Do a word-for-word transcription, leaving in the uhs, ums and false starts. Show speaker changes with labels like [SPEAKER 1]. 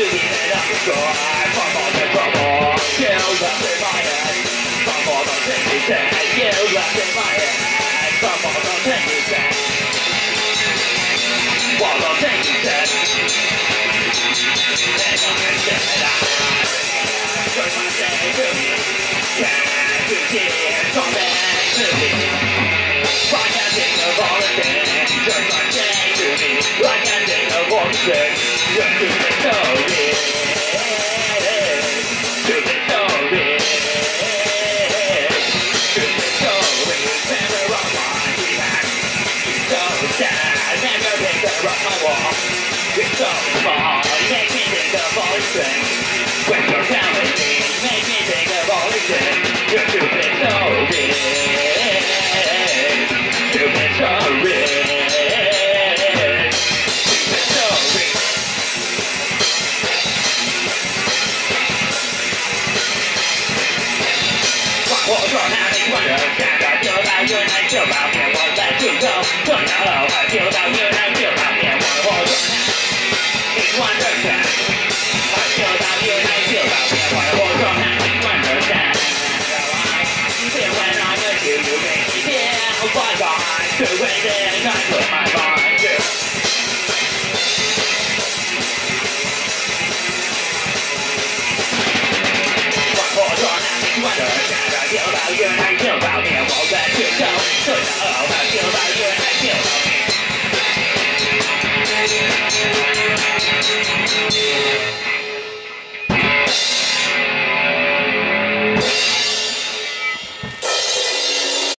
[SPEAKER 1] be the destroy. From all the trouble, you left in my head. From all the things you said, you left in my head. From all the things you said, all the things you said. And I said I turn my day to me. Can't you see it coming to me? I can't think of all the things. Turn my day to me. I can't think of all the things. You're stupid story. Stupid story. Stupid story. Never on my back. You're so sad. Never picture up my wall. You're so small. You make me think of all these things. When you're telling me, make me think of all these things. You're stupid story. Stupid story. Stupid story.我说那你我人家的就到越南就到面我在就走这条路就到越南就到面我我说那你我人家就到越南就到面我我说那你我人家别问那个就有没一天我讲就会这样就买房子我说那你我人家就到越南就到面我在就走这条路就到